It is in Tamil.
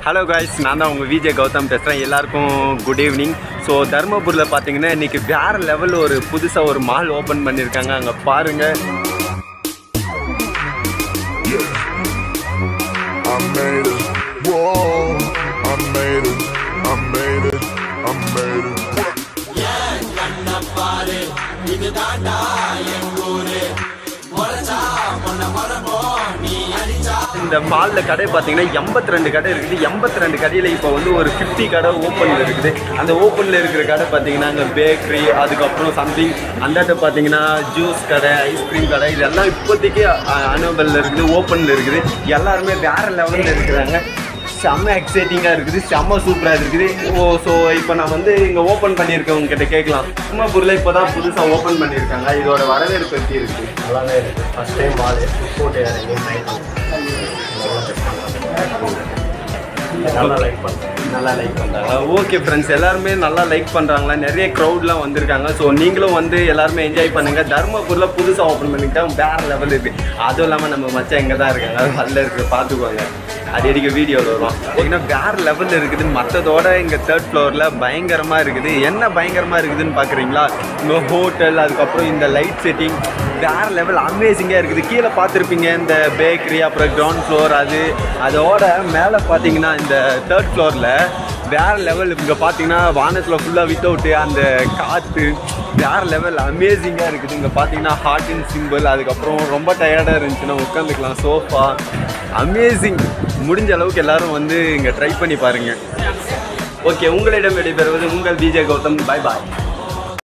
ஹலோ காய்ஸ், நான் தான் உங்கள் விஜய் கௌதம் பேசுகிறேன். எல்லாருக்கும் குட் ஈவினிங். ஸோ தர்மபுரியில் பார்த்தீங்கன்னா இன்றைக்கி வேறு லெவலில் ஒரு புதுசாக ஒரு மால் ஓப்பன் பண்ணியிருக்காங்க. அங்கே பாருங்கள். இந்த மாலில் கடை பார்த்தீங்கன்னா 82 கடை இருக்குது. 82 கடையில் இப்போ வந்து ஒரு 50 கடை ஓப்பனில் இருக்குது. அந்த ஓப்பனில் இருக்கிற கடை பார்த்தீங்கன்னா அங்கே பேக்கரி, அதுக்கப்புறம் சம்திங் அந்தாட்ட பார்த்தீங்கன்னா ஜூஸ் கடை, ஐஸ்கிரீம் கடை, இதெல்லாம் இப்போதைக்கு அனுபவத்தில் இருக்குது, ஓப்பனில் இருக்குது. எல்லாருமே வேறு லெவலில் இருக்கிறாங்க. செம்ம எக்ஸைட்டிங்காக இருக்குது, செம்ம சூப்பராக இருக்குது. ஸோ இப்போ நான் வந்து இங்கே ஓப்பன் பண்ணியிருக்கவங்க கிட்ட கேட்கலாம். தர்மபுரியில் இப்போ தான் புதுசாக ஓப்பன் பண்ணியிருக்காங்க. இதோட வரவேற்பு எப்படி இருக்குது? நல்லாவே இருக்குது. ஃபஸ்ட் டைம் மால் போட்டு நல்லா லைக் பண்ணுறாங்க. ஓகே ஃப்ரெண்ட்ஸ், எல்லாருமே நல்லா லைக் பண்ணுறாங்களா? நிறைய க்ரௌட்லாம் வந்திருக்காங்க. ஸோ நீங்களும் வந்து எல்லாருமே என்ஜாய் பண்ணுங்கள். தர்மபுரியில் புதுசாக ஓப்பன் பண்ணிக்கிட்டா வேறு லெவல் இருக்குது. அதுவும் இல்லாமல் நம்ம மச்சான் எங்கே தான் இருக்காங்க, அது அதில் இருக்கிற பார்த்துக்குவாங்க. அடிக்கடி வீடியோவில் வரும். ஏன்னா வேறு லெவலில் இருக்குது. மற்றதோட இங்கே 3rd ஃப்ளோரில் பயங்கரமாக இருக்குது. என்ன பயங்கரமாக இருக்குதுன்னு பார்க்குறீங்களா? இங்கே ஹோட்டல், அதுக்கப்புறம் இந்த லைட் செட்டிங் வேறு லெவல் அமேசிங்காக இருக்குது. கீழே பார்த்துருப்பீங்க இந்த பேக்கரி, அப்புறம் கிரவுண்ட் ஃப்ளோர். அதோட மேலே பார்த்தீங்கன்னா இந்த 3rd ஃப்ளோரில் வேறு லெவல். இங்கே பார்த்தீங்கன்னா வானத்தில் ஃபுல்லாக வித் அவுட்டு, அந்த காற்று வேறு லெவல் அமேசிங்காக இருக்குது. இங்கே பார்த்தீங்கன்னா ஹார்ட்டின் சிம்பிள், அதுக்கப்புறம் ரொம்ப டயர்டாக இருந்துச்சுன்னா உட்காந்துக்கலாம், சோஃபா, அமேசிங். முடிஞ்ச அளவுக்கு எல்லோரும் வந்து இங்கே ட்ரை பண்ணி பாருங்கள். ஓகே, உங்களிடம் விடைபெறுவது உங்கள் விஜய் கௌதம். பாய் பாய்.